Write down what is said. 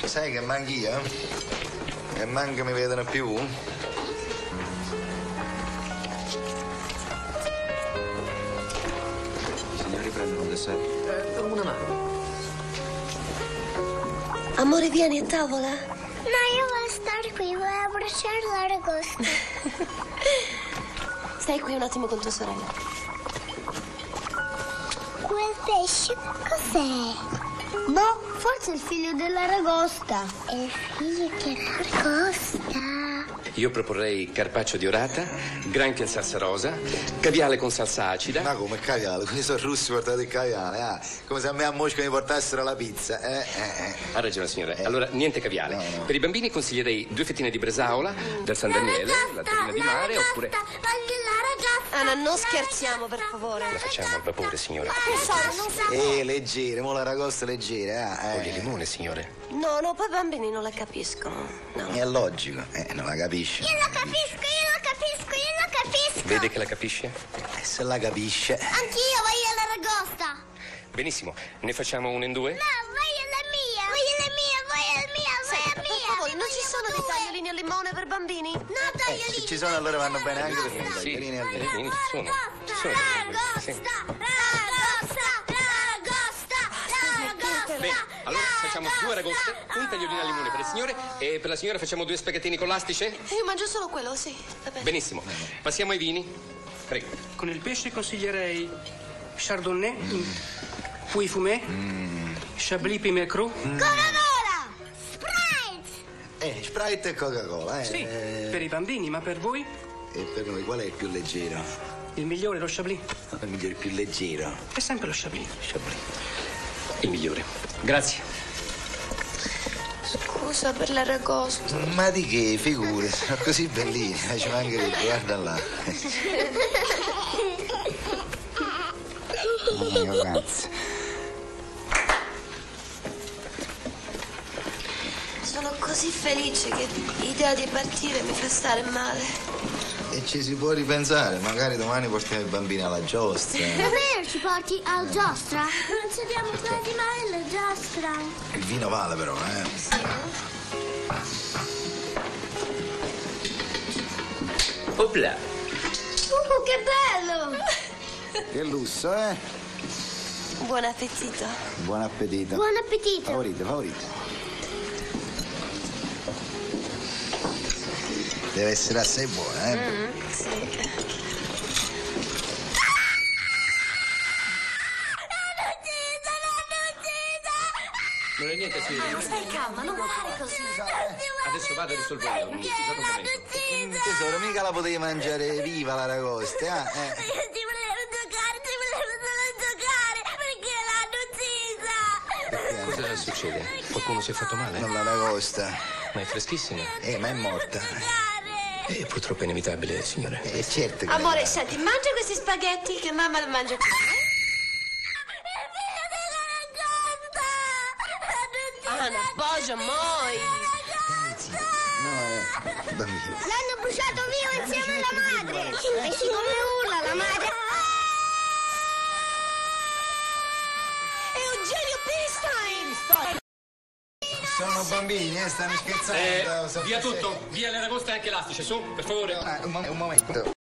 sai che manchi io? E manca mi vedono più? Signori, prendono un dessert? Una mano. Amore, vieni a tavola. No, io voglio stare qui, voglio abbracciare l'aragosta. Stai qui un attimo con tua sorella. Quel pesce cos'è? Boh, forse è il figlio dell'aragosta. È il figlio dell'aragosta. Io proporrei carpaccio di orata, granchio in salsa rosa, caviale con salsa acida. Ma come caviale? Quelli sono russi portati il caviale, ah? Come se a me a Mosca mi portassero la pizza, Ha ragione, signore. Allora, niente caviale. No. Per i bambini consiglierei 2 fettine di bresaola, del San Daniele, la terrina di mare, oppure... Voglio l'aragosta. Anna, non scherziamo, per favore. La facciamo al vapore, signora. Tesoro, non fa... leggere, mo l'aragosta leggera, Olio e limone, signore. No, poi i bambini non la capiscono. No. È logico, non la capisce. Io lo capisco. Vede che la capisce? Se la capisce. Anch'io voglio l'aragosta. Benissimo. Ne facciamo 1 in 2? No, voglio la mia. Per favore, non ci sono dei tagliolini al limone per bambini? No, tagliolini. Se ci sono allora vanno bene anche per me. Sì, Tagliolini al vino. tagliolini ci sono. Ci sono. Sì. Bene, allora facciamo 2 aragoste, un tagliolino al limone per il signore e per la signora facciamo 2 spaghettini con l'astice? Io mangio solo quello, sì. Va bene. Benissimo. Passiamo ai vini. Prego. Con il pesce consiglierei Chardonnay, Puy Fumé, Chablis Pimet Cru. Coca-Cola! Sprite! Sprite e Coca-Cola, Sì, per i bambini, ma per voi? E per noi qual è il più leggero? Il migliore, lo Chablis. Il migliore, il più leggero. È sempre lo Chablis. Chablis. Il migliore. Grazie. Scusa per l'aragosta. Ma di che, figure, sono così bellini, ci mancherebbe, guarda là. Grazie. Sono così felice che l'idea di partire mi fa stare male. E ci si può ripensare, magari domani portiamo i bambini alla giostra. Davvero ci porti al giostra? Non ci abbiamo stati mai alla giostra. Il vino vale però, Opla. Che bello! Che lusso, Buon appetito. Buon appetito. Buon appetito. Favorito. Deve essere assai buona, Sì. Non è niente, signore. Stai calma, non fare così. Adesso vado a risolverlo. Scusate un momento. Tesoro, mica la potevi mangiare viva l'aragosta, Io ti volevo giocare, perché l'hanno uccisa. Cosa succede? Qualcuno si è fatto male? Non l'aragosta. Ma è freschissima. Ma è morta. Purtroppo è inevitabile, signore. Certo che Amore, senti, mangia questi spaghetti che mamma li mangia qui. Anna, appoggia, moi. bambino. L'hanno bruciato vivo insieme alla madre. E siccome urla la madre... È Eugenio Pistein! Sono bambini, stanno scherzando. Via tutto, via le ragoste e anche elastiche, su, per favore. Un momento.